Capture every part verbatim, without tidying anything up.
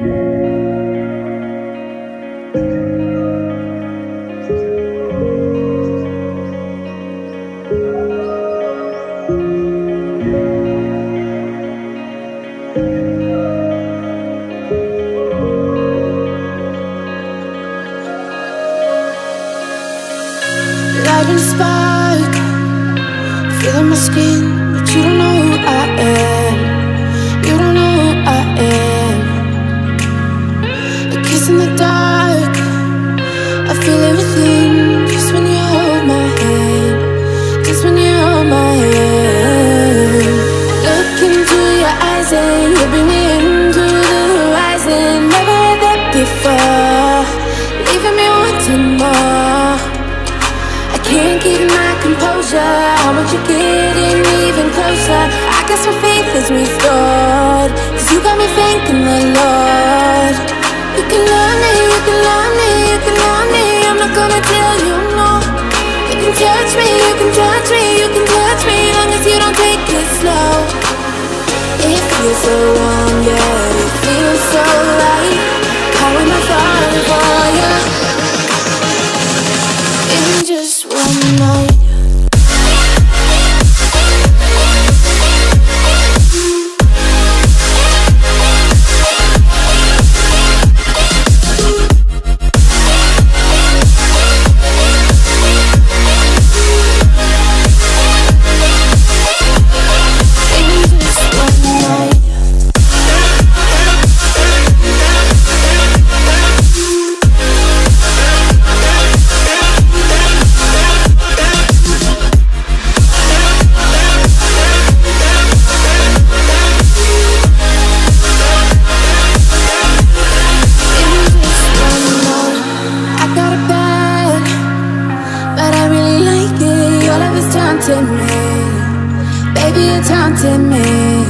Lighting a spark, feeling my skin, but you don't know who I am. You don't know who I am. A kiss in the dark, I feel everything just when you hold my hand. Just when you hold my hand. Look into your eyes and you bring me into the horizon. Never had that before, leaving me wanting more. Can't keep my composure. I want you getting even closer. I got some faith as restored, 'cause you got me thanking the Lord. You can love me, you can love me, you can love me. I'm not gonna tell you no. You can touch me, you can touch me, you can touch me, long as you don't take it slow. It feels so warm, yeah, it feels so right. How am I falling for you? In just one night. Baby, it's haunting me.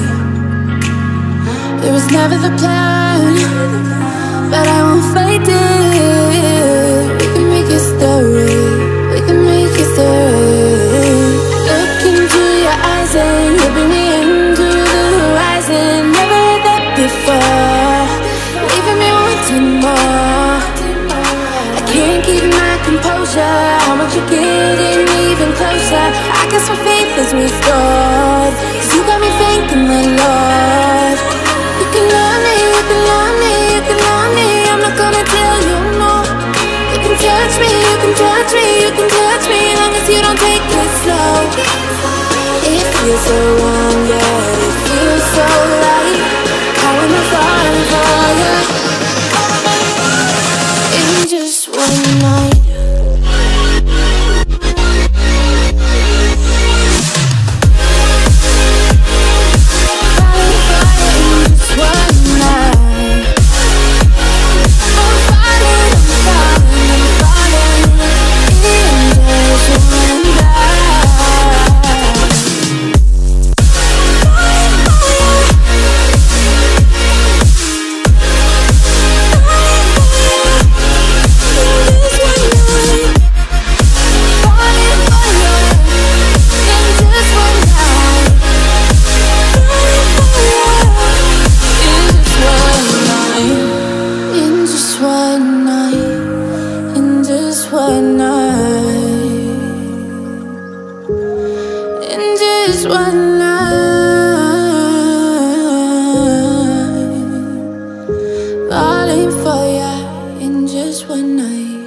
It was never the plan, but I won't fight it. We can make history, we can make history. Look into your eyes and you bring me into the horizon. Never had that before, leaving me wanting more. I can't keep my composure. I want you getting even closer. I got some faith as restored, 'cause you got me thanking the Lord. You can love me, you can love me, you can love me. I'm not gonna tell you no. You can touch me, you can touch me, you can touch me, long as you don't take it slow. It feels so warm, yeah, it feels so light. How am I falling for you? In just one night. One night, falling for ya in just one night.